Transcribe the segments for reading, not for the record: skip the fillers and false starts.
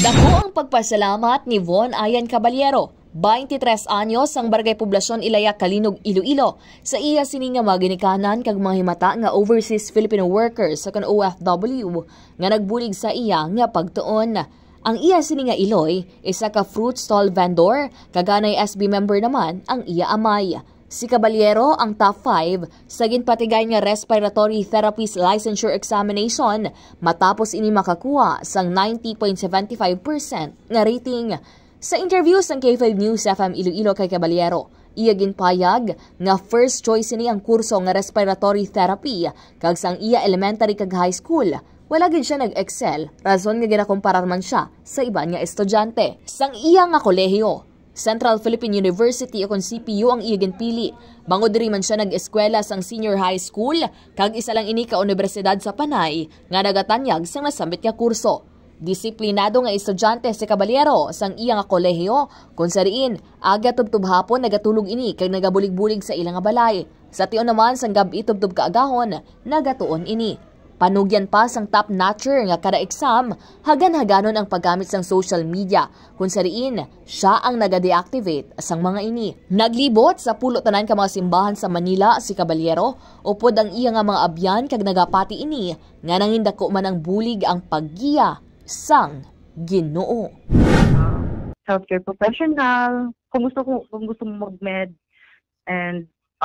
Dako ang pagpasalamat ni Von Ayan Caballero, 23 anyos ang barangay poblasyon Ilaya, Kalinog, Iloilo. Sa iya sininga maginikanan kag mga himata nga overseas Filipino workers sa kan OFW nga nagbulig sa iya nga pagtuon. Ang iya sininga Iloy, isa ka fruit stall vendor, kaganay SB member naman ang iya amay. Si Caballero ang top 5 sa ginpatigay nga respiratory therapist licensure examination matapos ini makakuha sang 90.75% nga rating. Sa interview sa K5 News FM Iloilo kay Caballero, iya ginpayag nga first choice ini ang kurso nga respiratory therapy kag sang iya elementary kag high school. Wala gid siya nag-excel, rason nga ginakumparar man siya sa iban nga estudyante. Sang iya nga kolehiyo, Central Philippine University o CPU ang iya ginpili. Bangod diri man siya nag-eskwela sang senior high school kag isa lang ini ka universidad sa Panay nga nagatanyag sang nasambit nga kurso. Disiplinado nga estudyante si Caballero sang iya nga kolehiyo kung sariin aga tubtub hapon nagatulog ini kag nagabulig-bulig sa ilang nga balay. Sa tion naman sang gabi tubtub kaagahon nagatuon ini. Panugyan pa sang top notcher nga kada exam, hagan-haganon ang paggamit sang social media, kung sariin siya ang naga-deactivate sang mga ini. Naglibot sa pulo tanan ka mga simbahan sa Manila si Caballero, upod ang iya nga mga abyan kag nagapati ini, nga nangindako man ang bulig ang paggiya sang Ginoo. Healthcare professional, kung gusto mo mag-med, and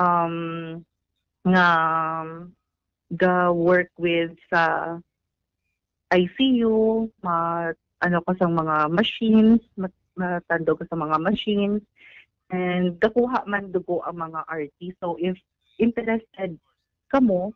nga work with sa ICU, ano ka sa mga machines, matandog ka sa mga machines, and dakuha man dugo ang mga RT. So if interested ka mo,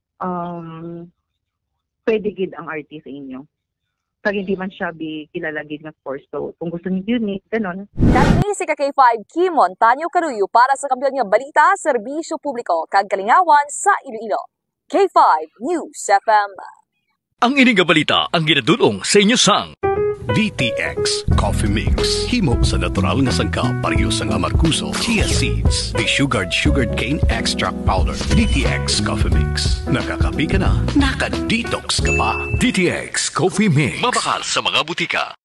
pwede gid ang RT sa inyo. Pag hindi man siya kilala gid nga course. So kung gusto niyo yun, ganon. Kami si K5 Kim Montaño Caruyo para sa kabilang nga balita, serbisyo publiko, kag kalingawan sa Iloilo. K5 News FM. Ang ining balita ang ginadulong sa inyo sang DTX Coffee Mix. Himo sa natural nga sangkap pareho sang amarkuso, chia seeds, sugared cane extract powder. DTX Coffee Mix. Nakakapi ka na, naka-detox ka pa. DTX Coffee Mix. Mabakal sa mga butika.